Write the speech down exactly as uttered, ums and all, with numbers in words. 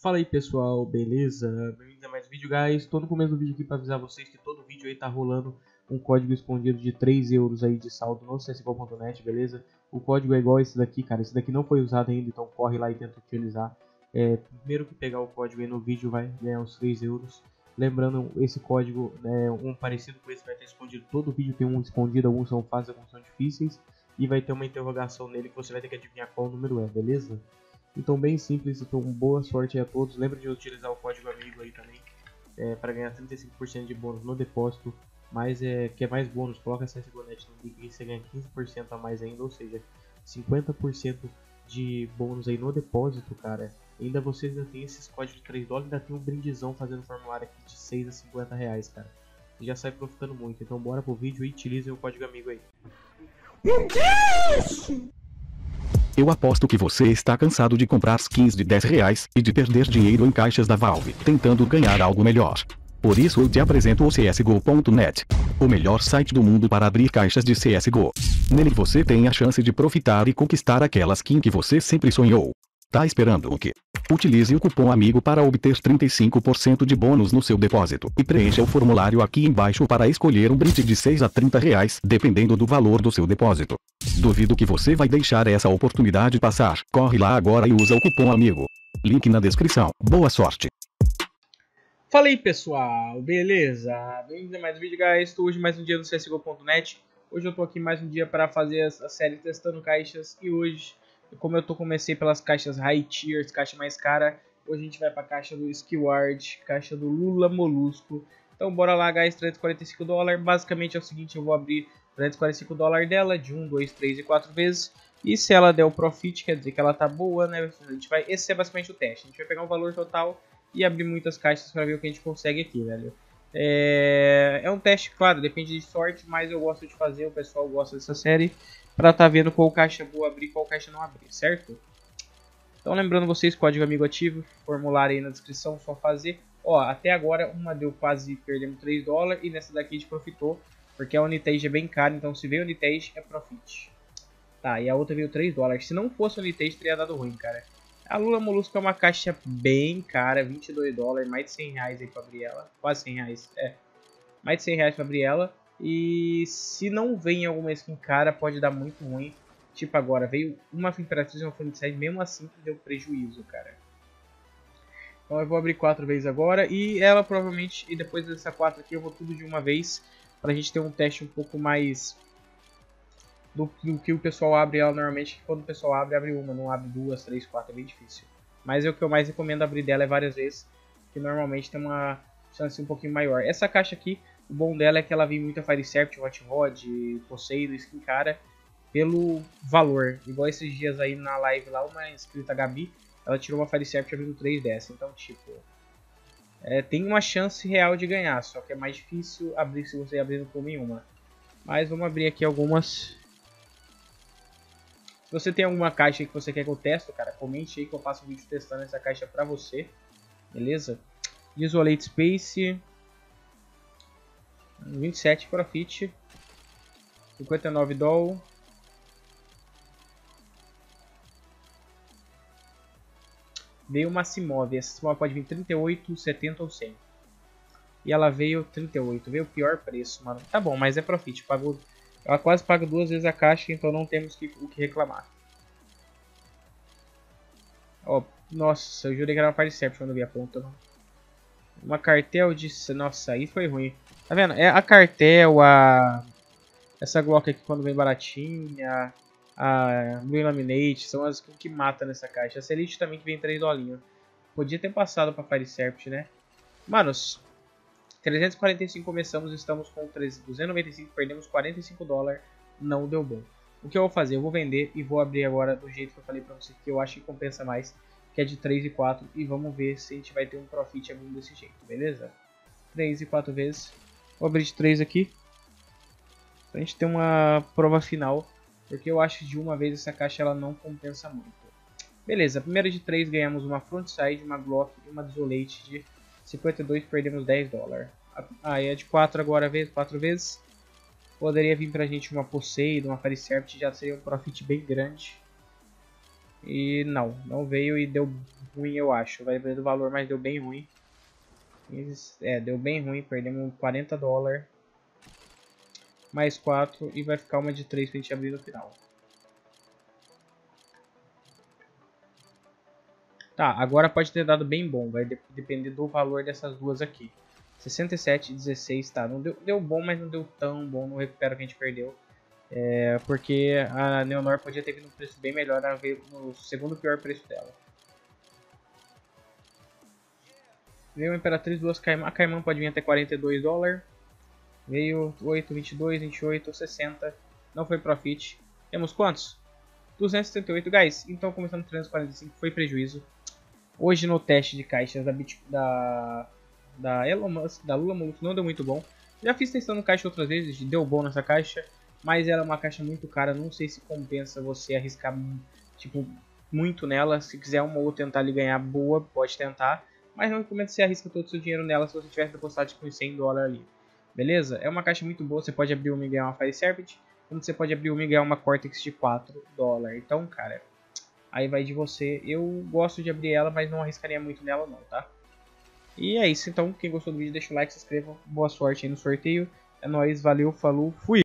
Fala aí pessoal, beleza? Bem-vindos a mais um vídeo, guys. Tô no começo do vídeo aqui para avisar vocês que todo vídeo aí tá rolando um código escondido de três euros aí de saldo no C S G O ponto net, beleza? O código é igual esse daqui, cara. Esse daqui não foi usado ainda, então corre lá e tenta utilizar. É, primeiro que pegar o código aí no vídeo vai ganhar os três euros. Lembrando, esse código, né, um parecido com esse vai estar escondido. Todo vídeo tem um escondido, alguns são fáceis, alguns são difíceis. E vai ter uma interrogação nele que você vai ter que adivinhar qual número é, beleza? Então, bem simples, então boa sorte aí a todos. Lembra de utilizar o código amigo aí também, é, para ganhar trinta e cinco por cento de bônus no depósito. Mas é, quer mais bônus, coloca C S G O ponto net no link e você ganha quinze por cento a mais ainda, ou seja, cinquenta por cento de bônus aí no depósito, cara. Ainda você ainda tem esses códigos de três dólares, ainda tem um brindizão fazendo formulário aqui de seis a cinquenta reais, cara. E já sai profitando muito, então bora pro vídeo e utilizem o código amigo aí. Eu aposto que você está cansado de comprar skins de dez reais e de perder dinheiro em caixas da Valve, tentando ganhar algo melhor. Por isso eu te apresento o C S G O ponto net, o melhor site do mundo para abrir caixas de C S G O. Nele você tem a chance de profitar e conquistar aquela skin que você sempre sonhou. Tá esperando o quê? Utilize o cupom AMIGO para obter trinta e cinco por cento de bônus no seu depósito e preencha o formulário aqui embaixo para escolher um brinde de seis a trinta reais, dependendo do valor do seu depósito. Duvido que você vai deixar essa oportunidade passar. Corre lá agora e usa o cupom AMIGO. Link na descrição. Boa sorte! Fala aí pessoal, beleza? Bem-vindos a mais um vídeo, guys. Estou hoje mais um dia no C S G O ponto net. Hoje eu tô aqui mais um dia para fazer a série testando caixas. E hoje, como eu tô comecei pelas caixas high tiers, caixa mais cara, hoje a gente vai para a caixa do Skyward, caixa do Lula Molusco. Então bora lá, guys, trezentos e quarenta e cinco dólares. Basicamente é o seguinte, eu vou abrir trezentos e quarenta e cinco dólares dela de um, dois, três e quatro vezes. E se ela der o profit, quer dizer que ela tá boa, né? A gente vai, esse é basicamente o teste. A gente vai pegar o valor total e abrir muitas caixas para ver o que a gente consegue aqui, velho. É, é um teste, claro, depende de sorte, mas eu gosto de fazer, o pessoal gosta dessa série, para tá vendo qual caixa vou abrir e qual caixa não abrir, certo? Então lembrando vocês, código amigo ativo, formulário aí na descrição, só fazer. Ó, até agora uma deu quase, perdemos três dólares e nessa daqui a gente profitou, porque a Unitage é bem cara, então se veio Unitage é profit. Tá, e a outra veio três dólares, se não fosse Unitage teria dado ruim, cara. A Lula Molusco é uma caixa bem cara, vinte e dois dólares, mais de cem reais aí pra abrir ela. Quase cem reais, é. Mais de cem reais pra abrir ela. E se não vem alguma skin cara, pode dar muito ruim. Tipo agora, veio uma Imperatriz e uma Funiticide, mesmo assim deu prejuízo, cara. Então eu vou abrir quatro vezes agora. E ela provavelmente, e depois dessa quatro aqui eu vou tudo de uma vez. Pra gente ter um teste um pouco mais Do, do que o pessoal abre ela normalmente, que quando o pessoal abre, abre uma, não abre duas, três, quatro, é bem difícil. Mas é o que eu mais recomendo abrir dela é várias vezes, que normalmente tem uma chance um pouquinho maior. Essa caixa aqui, o bom dela é que ela vem muita Fire Sept, Hot Rod, Poseidon, Skin cara, pelo valor. Igual esses dias aí na live lá, uma inscrita Gabi, ela tirou uma Fire Sept abrindo três dessa, então tipo... É, tem uma chance real de ganhar, só que é mais difícil abrir se você abrir com nenhuma. Mas vamos abrir aqui algumas... Se você tem alguma caixa que você quer que eu testo, cara, comente aí que eu faço um vídeo testando essa caixa pra você. Beleza? Isolate Space. vinte e sete Profit. cinquenta e nove Doll. Veio uma Simov. Essa Simov pode vir trinta e oito, setenta ou cem. E ela veio trinta e oito. Veio o pior preço, mano. Tá bom, mas é Profit. Pagou... Ela quase paga duas vezes a caixa, então não temos que, o que reclamar. Ó, nossa, eu jurei que era uma Fire Sept quando eu vi a ponta. Não. Uma cartel de... Nossa, aí foi ruim. Tá vendo? É a cartel, a... Essa Glock aqui quando vem baratinha. A Blue Laminate são as que matam nessa caixa. A Elite também que vem três dolinhos. Podia ter passado pra Fire Sept, né? Manos... trezentos e quarenta e cinco começamos, estamos com duzentos e noventa e cinco, perdemos quarenta e cinco dólares, não deu bom. O que eu vou fazer? Eu vou vender e vou abrir agora do jeito que eu falei pra vocês, que eu acho que compensa mais, que é de três e quatro, e vamos ver se a gente vai ter um profit abrindo desse jeito, beleza? três e quatro vezes, vou abrir de três aqui, pra gente ter uma prova final, porque eu acho que de uma vez essa caixa ela não compensa muito. Beleza, a primeira de três ganhamos uma Frontside, uma Glock e uma Desolate de cinquenta e dois, perdemos dez dólares. Ah, é de quatro agora, quatro vezes. Poderia vir pra gente uma Poseidon, uma Fire Sept, já seria um profit bem grande. E não, não veio e deu ruim, eu acho. Vai depender do valor, mas deu bem ruim. É, deu bem ruim, perdemos quarenta dólares. Mais quatro e vai ficar uma de três pra gente abrir no final. Tá, agora pode ter dado bem bom, vai de depender do valor dessas duas aqui. sessenta e sete e dezesseis, tá, não deu, deu bom, mas não deu tão bom, não recupera o que a gente perdeu. É, porque a Neonor podia ter vindo um preço bem melhor, ela veio no segundo pior preço dela. Veio a Imperatriz, duas Caimã, a Caimã pode vir até quarenta e dois dólares. Veio oito, vinte e dois, vinte e oito, sessenta, não foi profit. Temos quantos? duzentos e setenta e oito, guys, então começando trezentos e quarenta e cinco, foi prejuízo. Hoje no teste de caixas da, Bit, da, da Elon Musk, da Lula Molusco, não deu muito bom. Já fiz testando caixa outras vezes, deu bom nessa caixa, mas ela é uma caixa muito cara, não sei se compensa você arriscar tipo, muito nela. Se quiser uma ou tentar ali ganhar boa, pode tentar, mas não recomendo que você arrisca todo o seu dinheiro nela se você tivesse depositado tipo uns cem dólares ali. Beleza? É uma caixa muito boa, você pode abrir uma e ganhar uma Fire Serpent, como você pode abrir uma e ganhar uma Cortex de quatro dólares. Então, cara, aí vai de você. Eu gosto de abrir ela, mas não arriscaria muito nela não, tá? E é isso, então, quem gostou do vídeo deixa o like, se inscreva, boa sorte aí no sorteio. É nóis, valeu, falou, fui!